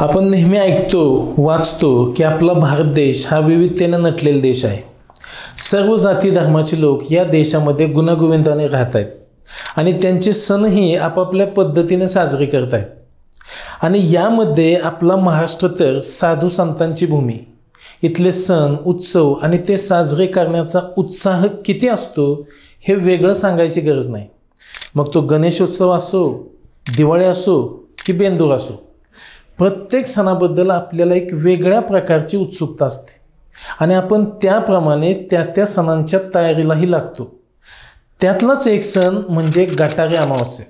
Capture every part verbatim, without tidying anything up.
आपण नेहमी ऐकतो वाचतो की आपला भारत देश हा विविधतेने नटलेला देश आहे। सर्व जाती धर्माचे लोक या देशामध्ये गुण्यागोविंदाने राहत आहेत आणि त्यांचे सणही आपापल्या पद्धतीने साजरे करत आहेत। आणि यामध्ये आपला महाराष्ट्र तर साधू संतांची भूमी। इथले सण उत्सव आणि ते साजरे करण्याचा उत्साह किती असतो हे वेगळं सांगायची गरज नाही। मग तो गणेशोत्सव असो, दिवाळी असो की बेंदूर असो, प्रत्येक सणाबद्दल आपल्याला एक वेगळ्या प्रकारची उत्सुकता असते आणि आपण त्याप्रमाणे त्या त्या सणांच्या तयारीलाही लागतो। त्यातलाच एक सण म्हणजे गटारी अमावस्या।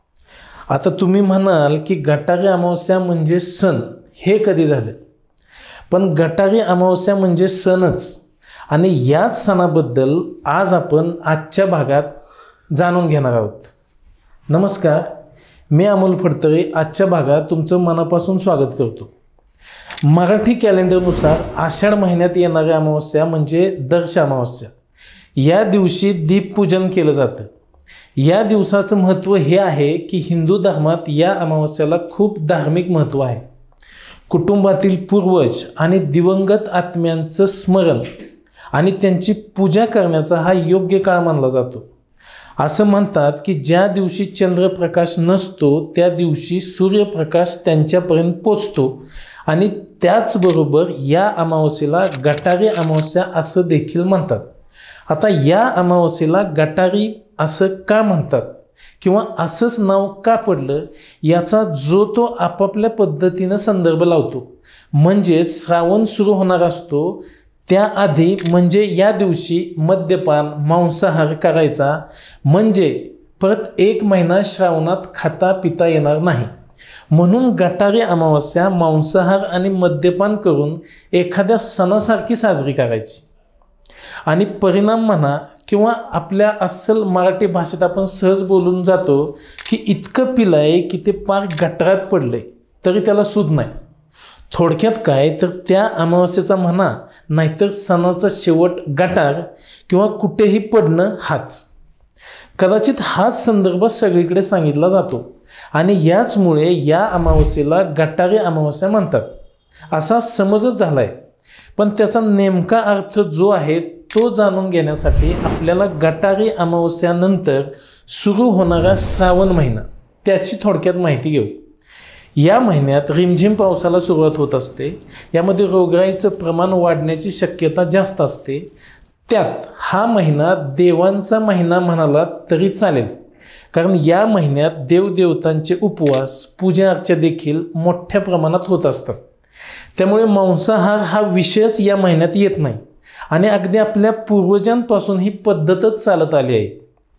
आता तुम्ही म्हणाल की गटारी अमावस्या म्हणजे सण, हे कधी झालं? पण गटारी अमावस्या म्हणजे सणच आणि याच सणाबद्दल आज आपण आजच्या भागात जाणून घेणार आहोत। नमस्कार, मी अमोल फडतरे आजच्या भागात तुमचं मनापासून स्वागत करतो। मराठी कॅलेंडरनुसार आषाढ महिन्यात येणारी अमावस्या म्हणजे दर्श अमावस्या। या दिवशी दीपपूजन केलं जातं। या दिवसाचं महत्त्व हे आहे की हिंदू धर्मात या अमावस्याला खूप धार्मिक महत्त्व आहे। कुटुंबातील पूर्वज आणि दिवंगत आत्म्यांचं स्मरण आणि त्यांची पूजा करण्याचा हा योग्य काळ मानला जातो। असं म्हणतात की ज्या दिवशी चंद्रप्रकाश नसतो त्या दिवशी सूर्यप्रकाश त्यांच्यापर्यंत पोचतो आणि त्याचबरोबर या अमावस्येला गटारी अमावस्या असं देखील म्हणतात। आता या अमावस्येला गटारी असं का म्हणतात किंवा असंच नाव का पडलं याचा जो तो आपापल्या पद्धतीनं संदर्भ लावतो। म्हणजे श्रावण सुरू होणार असतो त्याआधी म्हणजे या दिवशी मद्यपान मांसाहार करायचा, म्हणजे परत एक महिना श्रावणात खाता पिता येणार नाही। म्हणून गटारी अमावस्या मांसाहार आणि मद्यपान करून एखाद्या सणासारखी साजरी करायची। आणि परिणाम म्हणा किंवा आपल्या अस्सल मराठी भाषेत आपण सहज बोलून जातो की इतकं पिलाय की ते पार गटारात पडले तरी त्याला सूद नाही। थोडक्यात काय तर त्या अमावस्येचा म्हणा नाहीतर सणाचा शेवट गटार किंवा कुठेही पडणं हाच। कदाचित हाच संदर्भ सगळीकडे सांगितला जातो आणि याचमुळे या अमावस्येला गटारी अमावस्या म्हणतात असा समजच झाला आहे। पण त्याचा नेमका अर्थ जो आहे तो जाणून घेण्यासाठी आपल्याला गटारी अमावस्यानंतर सुरू होणारा श्रावण महिना त्याची थोडक्यात माहिती घेऊ। या महिन्यात रिमझिम पावसाला सुरुवात होत असते। यामध्ये रोगराईचं प्रमाण वाढण्याची शक्यता जास्त असते। त्यात हा महिना देवांचा महिना म्हणाला तरी चालेल, कारण या महिन्यात देवदेवतांचे उपवास पूजा अर्चा देखील मोठ्या प्रमाणात होत असतात। त्यामुळे मांसाहार हा विषयच या महिन्यात येत नाही आणि अगदी आपल्या पूर्वजांपासून ही पद्धतच चालत आली आहे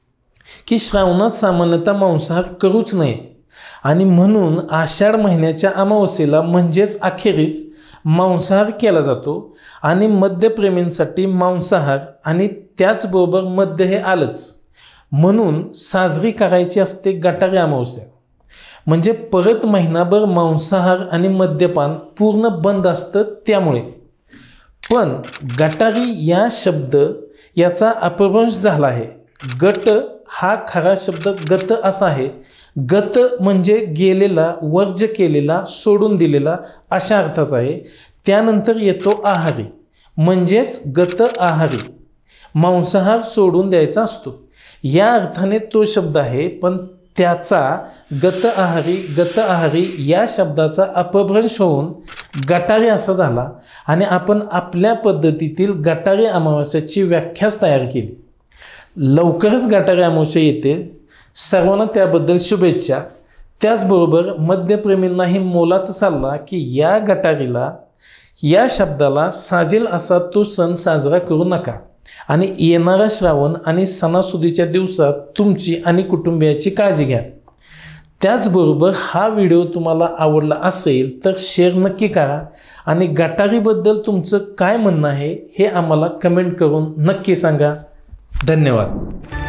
की श्रावणात सामान्यतः मांसाहार करूच नये। आणि म्हणून आषाढ महिन्याच्या अमावस्येला म्हणजेच अखेरीस मांसाहार केला जातो आणि मद्यप्रेमींसाठी मांसाहार आणि त्याचबरोबर मद्य हे आलंच म्हणून साजरी करायची असते गटारी अमावस्या। म्हणजे परत महिनाभर मांसाहार आणि मद्यपान पूर्ण बंद असतं त्यामुळे। पण गटारी या शब्द याचा अपभ्रंश झाला आहे। गट हा खरा शब्द गत असा आहे। गत म्हणजे गेलेला, वर्ज्य केलेला, सोडून दिलेला अशा अर्थाचा आहे। त्यानंतर येतो आहारी, म्हणजेच गत आहारी, मांसाहार सोडून द्यायचा असतो या अर्थाने तो शब्द आहे। पण त्याचा गत आहारी गत आहारी या शब्दाचा अपभ्रंश होऊन गटारी असा झाला आणि आपण आपल्या पद्धतीतील गटारी अमावस्याची व्याख्याच तयार केली। लवकरच गटारी अमावस्या येते, सर्वांना त्याबद्दल शुभेच्छा। त्याचबरोबर मद्यप्रेमींनाही मोलाचा सल्ला की या गटारीला या शब्दाला साजेल असा तो सण साजरा करू नका आणि येणारा श्रावण आणि सणासुदीच्या दिवसात तुमची आणि कुटुंबियाची काळजी घ्या। त्याचबरोबर हा व्हिडिओ तुम्हाला आवडला असेल तर शेअर नक्की करा आणि गटारीबद्दल तुमचं काय म्हणणं आहे हे आम्हाला कमेंट करून नक्की सांगा। धन्यवाद।